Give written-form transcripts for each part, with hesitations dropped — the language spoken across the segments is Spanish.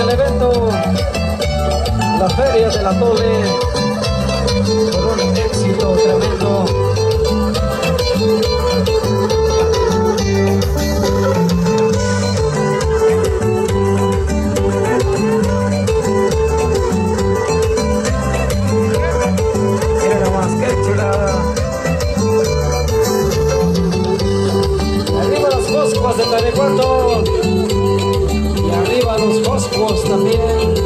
el evento, la Feria del Atole, con un éxito tremendo. Mira nomás, qué chulada. Arriba las Joscuas de Tarecuarto. Y arriba los Joscuas también.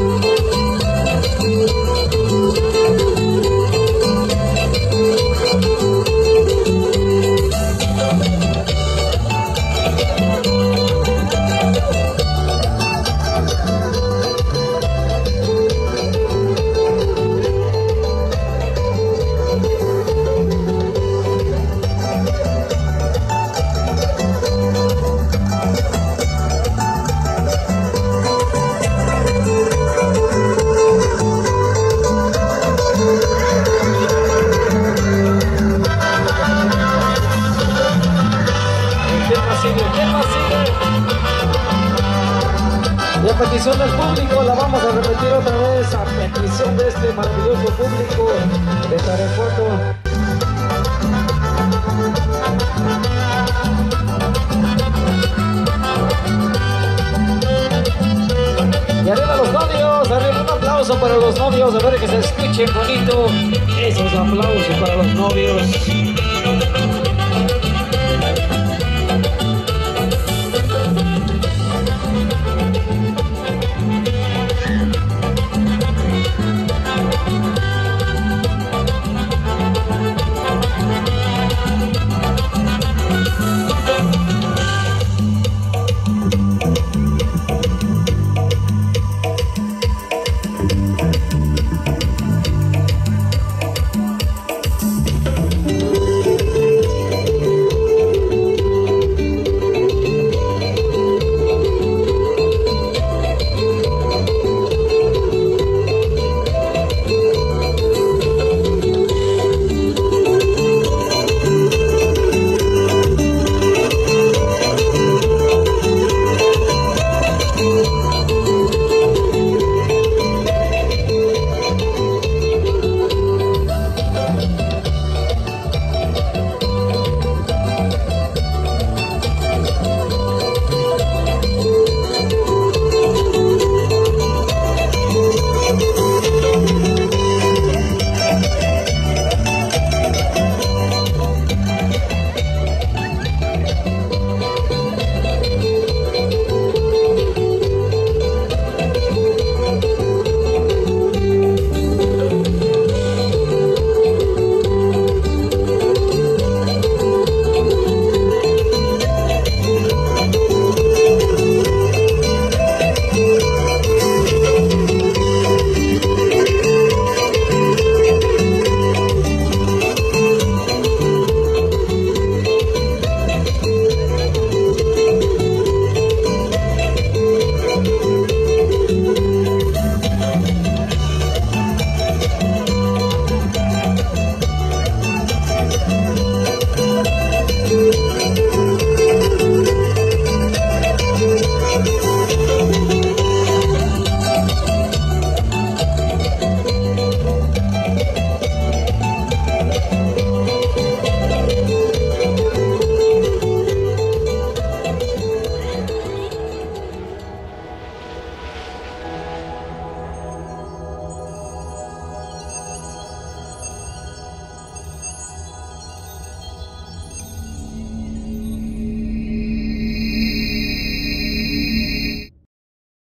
Y a petición del público la vamos a repetir otra vez, a petición de este maravilloso público de Tarecuarto. Y arriba los novios, arriba un aplauso para los novios, a ver que se escuche bonito esos aplausos para los novios.